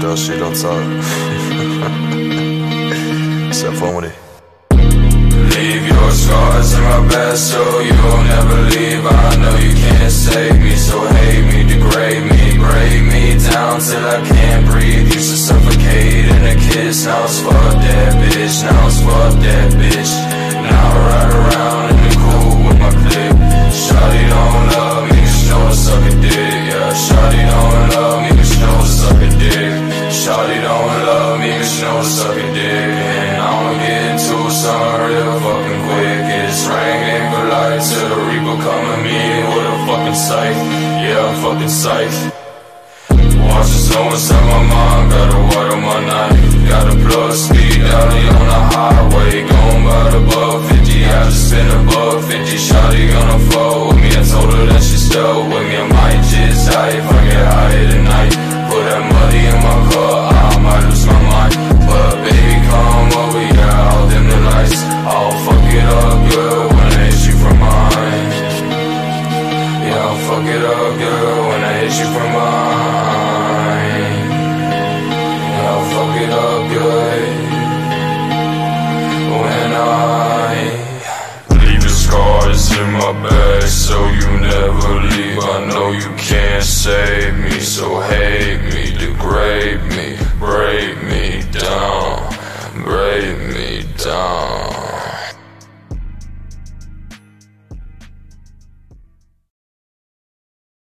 real shit, don't talk. Have fun with it. Leave your scars in my past so you'll never leave. I know you can't save me, so hate me, degrade me, break me down till I can't breathe. Used to suffocate in a kiss, now it's fuck that bitch, now it's fuck that bitch. Now I ride around in the cool with my clique. Shawty don't love me, cause she know I suck a dick. Yeah, shawty don't love me, cause she know I suck a dick. Shawty don't love me, cause she know I suck a dick. And I'ma get into something real fucking quick. It's raining for light till the reaper come at me with a fucking scythe. Yeah, I'm fucking scythe. Watch the snow inside my mind, gotta water my knife. Gotta plug speed out on the highway, going about above 50. I just spent above 50. Shawty gonna fall with me, I told her that she stuck with me. I might just die if I get higher tonight.